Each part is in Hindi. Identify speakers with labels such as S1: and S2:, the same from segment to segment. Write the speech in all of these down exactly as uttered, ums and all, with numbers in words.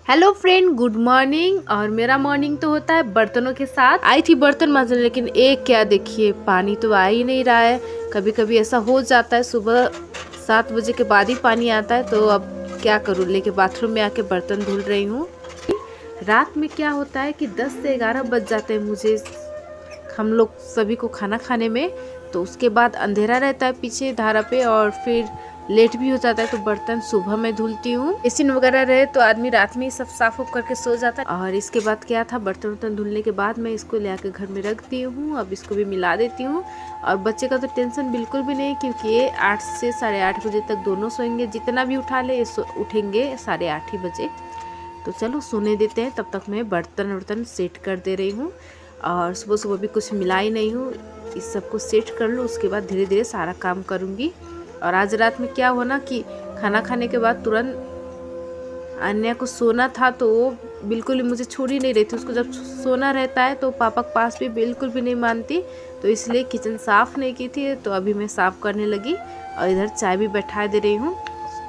S1: Hello friend, good morning. और मेरा मॉर्निंग तो होता है बर्तनों के साथ। आई थी बर्तन मांजने, लेकिन एक क्या देखिए, पानी तो आ ही नहीं रहा है। कभी कभी ऐसा हो जाता है, सुबह सात बजे के बाद ही पानी आता है। तो अब क्या करूँ, लेके बाथरूम में आके बर्तन धुल रही हूँ। रात में क्या होता है कि दस से ग्यारह बज जाते हैं मुझे, हम लोग सभी को खाना खाने में। तो उसके बाद अंधेरा रहता है पीछे धारा पे, और फिर लेट भी हो जाता है। तो बर्तन सुबह में धुलती हूँ। एसी वगैरह रहे तो आदमी रात में ही सब साफ उफ करके सो जाता है। और इसके बाद क्या था, बर्तन वर्तन धुलने के बाद मैं इसको ले आकर घर में रख दी हूँ। अब इसको भी मिला देती हूँ। और बच्चे का तो टेंशन बिल्कुल भी नहीं, क्योंकि ये आठ से साढ़े आठ बजे तक दोनों सोएंगे। जितना भी उठा ले, उठेंगे साढ़े आठ ही बजे। तो चलो सोने देते हैं, तब तक मैं बर्तन वर्तन सेट कर दे रही हूँ। और सुबह सुबह भी कुछ मिला ही नहीं हूँ, इस सबको सेट कर लूँ, उसके बाद धीरे धीरे सारा काम करूँगी। और आज रात में क्या हुआ ना कि खाना खाने के बाद तुरंत अन्या को सोना था, तो वो बिल्कुल ही मुझे छोड़ ही नहीं रही थी। उसको जब सोना रहता है तो पापा के पास भी बिल्कुल भी नहीं मानती, तो इसलिए किचन साफ़ नहीं की थी। तो अभी मैं साफ़ करने लगी और इधर चाय भी बैठा दे रही हूँ।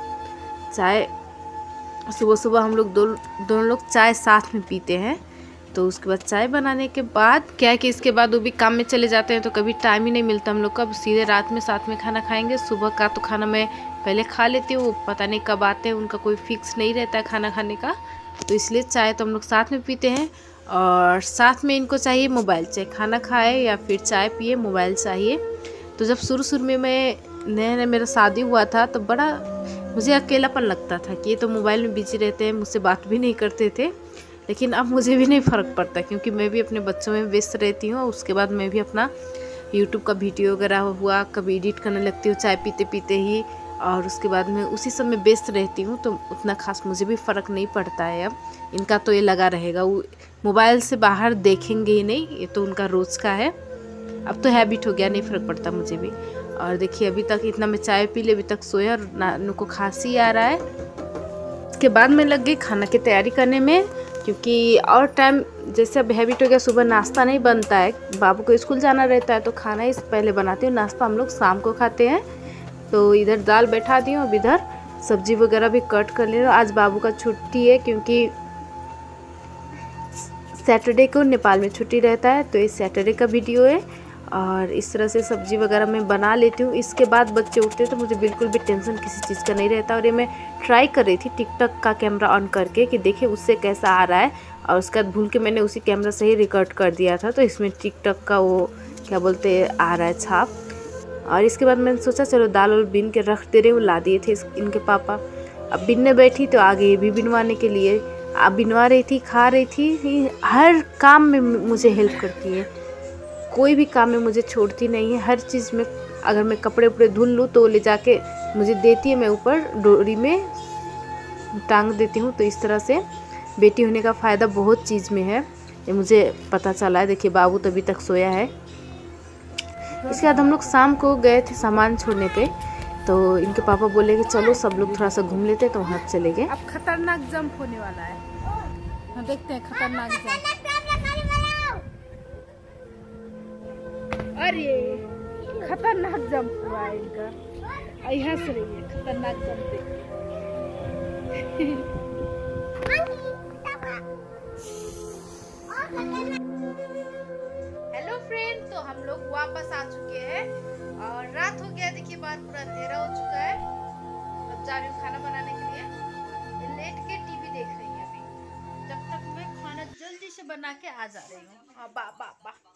S1: चाय सुबह सुबह हम लोग दो दोनों लोग चाय साथ में पीते हैं। तो उसके बाद चाय बनाने के बाद क्या है कि इसके बाद वो भी काम में चले जाते हैं, तो कभी टाइम ही नहीं मिलता हम लोग का। अब सीधे रात में साथ में खाना खाएंगे। सुबह का तो खाना मैं पहले खा लेती हूँ, पता नहीं कब आते हैं, उनका कोई फिक्स नहीं रहता है खाना खाने का। तो इसलिए चाय तो हम लोग साथ में पीते हैं। और साथ में इनको चाहिए मोबाइल, चाहे खाना खाए या फिर चाय पिए, मोबाइल चाहिए। तो जब शुरू शुरू में मैं नया नया मेरा शादी हुआ था, तो बड़ा मुझे अकेलापन लगता था कि ये तो मोबाइल में बिजी रहते हैं, मुझसे बात भी नहीं करते थे। लेकिन अब मुझे भी नहीं फ़र्क पड़ता, क्योंकि मैं भी अपने बच्चों में व्यस्त रहती हूँ। उसके बाद मैं भी अपना यूट्यूब का वीडियो वगैरह हुआ, कभी एडिट करने लगती हूँ चाय पीते पीते ही। और उसके बाद मैं उसी सब में व्यस्त रहती हूँ, तो उतना खास मुझे भी फ़र्क नहीं पड़ता है। अब इनका तो ये लगा रहेगा, वो मोबाइल से बाहर देखेंगे ही नहीं, ये तो उनका रोज़ का है। अब तो हैबिट हो गया, नहीं फ़र्क पड़ता मुझे भी। और देखिए अभी तक इतना मैं चाय पी ले, अभी तक सोया, और नानू को खांसी आ रहा है। उसके बाद मैं लग गई खाना की तैयारी करने में, क्योंकि और टाइम जैसे अब हैबिट हो गया, सुबह नाश्ता नहीं बनता है, बाबू को स्कूल जाना रहता है, तो खाना ही पहले बनाती हूँ। नाश्ता हम लोग शाम को खाते हैं। तो इधर दाल बैठा दी हूँ, अब इधर सब्जी वगैरह भी कट कर ले रही हूँ। आज बाबू का छुट्टी है, क्योंकि सैटरडे को नेपाल में छुट्टी रहता है। तो इस सैटरडे का वीडियो है। और इस तरह से सब्जी वगैरह मैं बना लेती हूँ। इसके बाद बच्चे उठते हैं तो मुझे बिल्कुल भी टेंशन किसी चीज़ का नहीं रहता। और ये मैं ट्राई कर रही थी टिकटॉक का कैमरा ऑन करके कि देखिए उससे कैसा आ रहा है, और उसके बाद भूल के मैंने उसी कैमरा से ही रिकॉर्ड कर दिया था। तो इसमें टिकटॉक का वो क्या बोलते आ रहा है छाप। और इसके बाद मैंने सोचा चलो दाल वाल बीन के रख दे रही हूँ, ला दिए थे इनके पापा। अब बिनने बैठी तो आगे ये भी बिनवाने के लिए अब बिनवा रही थी, खा रही थी। हर काम में मुझे हेल्प करती है, कोई भी काम में मुझे छोड़ती नहीं है। हर चीज़ में अगर मैं कपड़े उपड़े धुल लूँ तो ले जाके मुझे देती है, मैं ऊपर डोरी में टांग देती हूँ। तो इस तरह से बेटी होने का फ़ायदा बहुत चीज़ में है, ये मुझे पता चला है। देखिए बाबू तो अभी तक सोया है। इसके बाद हम लोग शाम को गए थे सामान छोड़ने पे, तो इनके पापा बोले कि चलो सब लोग थोड़ा सा घूम लेते, तो वहाँ चले गए।
S2: अब खतरनाक जंप होने वाला है, हम देखते हैं खतरनाक जंप। अरे खतरनाक जंप हुआ है इनका, यहाँ से रही है खतरनाक जंप देखिए।
S1: हेलो फ्रेंड, तो हम लोग वापस आ चुके हैं और रात हो गया। देखिए बाहर पूरा अंधेरा हो चुका है। अब जा रही हूँ खाना बनाने के लिए। लेट के टीवी देख रही है अभी, जब तक मैं खाना जल्दी से बना के आ जा रही हूँ। बा बा बा